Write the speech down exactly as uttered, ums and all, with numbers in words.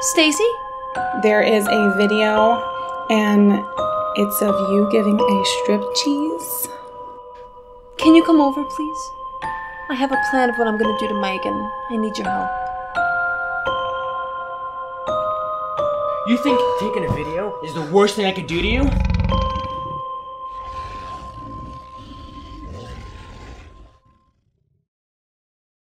Stacy? There is a video, and it's of you giving a striptease. Can you come over, please? I have a plan of what I'm gonna do to Megan. I need your help. You think taking a video is the worst thing I could do to you?